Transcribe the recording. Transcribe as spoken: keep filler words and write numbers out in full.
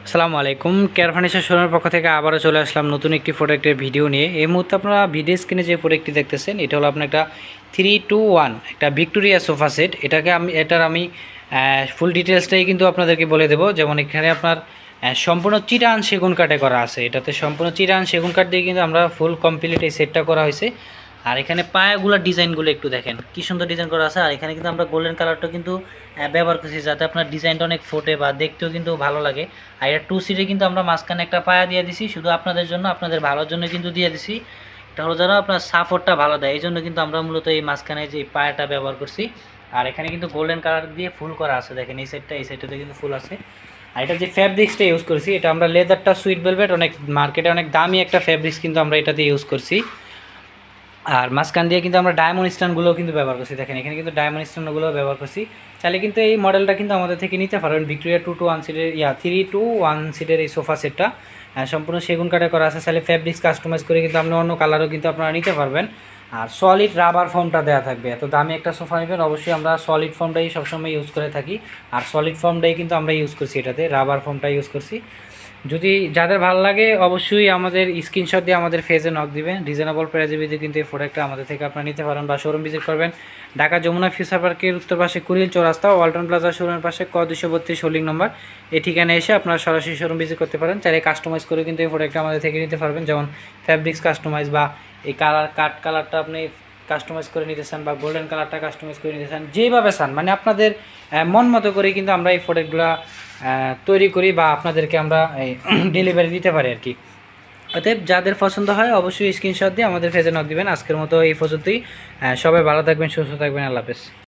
আসসালামু আলাইকুম। Care furniture শোরুমের পক্ষ থেকে আবারও চলে আসলাম নতুন একটি প্রোডাক্টের ভিডিও নিয়ে। এই মুহূর্তে আপনারা ভিডিও স্ক্রিনে যে প্রোডাক্টটি দেখতেছেন এটা হলো আপনার একটা থ্রি টু ওয়ান একটা ভিক্টোরিয়া সোফা সেট। এটাকে আমি এটার আমি ফুল ডিটেলসটাই কিন্তু আপনাদেরকে বলে দেবো। যেমন এখানে আপনার সম্পূর্ণ চিটান সেগুন কাঠে করা আছে, এটাতে সম্পূর্ণ চিটান সেগুন কাঠ দিয়ে কিন্তু আমরা ফুল কমপ্লিট এই সেটটা করা হয়েছে। আর এখানে পায়াগুলোর ডিজাইনগুলো একটু দেখেন কি সুন্দর ডিজাইন করা আছে। আর এখানে কিন্তু আমরা গোল্ডেন কালারটা কিন্তু ব্যবহার করছি যাতে আপনার ডিজাইনটা অনেক ফোটে বা দেখতেও কিন্তু ভালো লাগে। আর এটা টু সিটে কিন্তু আমরা মাঝখানে একটা পায়া দিয়ে দিছি শুধু আপনাদের জন্য, আপনাদের ভালোর জন্য কিন্তু দিয়ে দিছি। এটা হলো যারা আপনার সাপোর্টটা ভালো দেয় এই জন্য কিন্তু আমরা মূলত এই মাঝখানে যে পায়াটা ব্যবহার করছি। আর এখানে কিন্তু গোল্ডেন কালার দিয়ে ফুল করা আছে, দেখেন এই সাইডটা এই সাইডটাতে কিন্তু ফুল আছে। আর এটা যে ফ্যাব্রিক্সটা ইউজ করছি এটা আমরা লেদারটা সুইট ভেলভেট, অনেক মার্কেটে অনেক দামি একটা ফ্যাব্রিক্স কিন্তু আমরা এটাতে ইউজ করছি। আর মাঝখান দিয়ে কিন্তু আমরা ডায়মন্ড স্টোনগুলোও কিন্তু ব্যবহার করছি, দেখেন এখানে কিন্তু ডায়মন্ড স্টোনগুলো ব্যবহার করছি। চাইলে কিন্তু এই মডেলটা কিন্তু আমাদের থেকে নিতে পারবেন। ভিক্টোরিয়া টু টু ওয়ান সিটের ইয়া থ্রি টু ওয়ান সিটের এই সোফা সেটটা সম্পূর্ণ সেগুন কাঠে করা আছে। চাইলে ফ্যাব্রিক্স কাস্টমাইজ করে কিন্তু আপনি অন্য কালারও কিন্তু আপনারা নিতে পারবেন। আর সলিড রাবার ফর্মটা দেওয়া থাকবে। এত দামি একটা সোফা নেবেন অবশ্যই আমরা সলিড ফর্মটাই সবসময় ইউজ করে থাকি। আর সলিড ফর্মটাই কিন্তু আমরা ইউজ করছি, এটাতে রাবার ফর্মটা ইউজ করছি। যদি যাদের ভালো লাগে অবশ্যই আমাদের স্ক্রিনশট দিয়ে আমাদের ফেজে নক দিবেন। রিজনেবল প্রাইসে ভিতরে কিন্তু এই প্রোডাক্টটা আমাদের থেকে আপনারা নিতে পারেন বা শোরুম ভিজিট করবেন। ঢাকা যমুনা ফিউচার পার্কের উত্তর পাশে কুড়িল চৌরাস্তা ওয়ালটন প্লাজা শোরুমের পাশে ক দুশো বত্রিশ হোল্ডিং নম্বর এই ঠিকানায় এসে আপনারা সরাসরি শোরুম ভিজিট করতে পারেন। চাইলে কাস্টমাইজ করে কিন্তু এই প্রোডাক্টটা আমাদের থেকে নিতে পারবেন। যেমন ফ্যাব্রিক্স কাস্টমাইজ বা এই কালার কাট কালারটা আপনি কাস্টমাইজ করে নিতে চান বা গোল্ডেন কালারটা কাস্টমাইজ করে নিতে চান, যেভাবে চান মানে আপনাদের মন মতো করে কিন্তু আমরা এই প্রোডাক্টগুলো তৈরি করি বা আপনাদেরকে আমরা এই ডেলিভারি দিতে পারি আর কি। অতএব যাদের পছন্দ হয় অবশ্যই স্ক্রিনশট দিয়ে আমাদের পেজে নক দিবেন। আজকের মতো এই পর্যন্তই। সবাই ভালো থাকবেন, সুস্থ থাকবেন, আল্লাহ হাফেজ।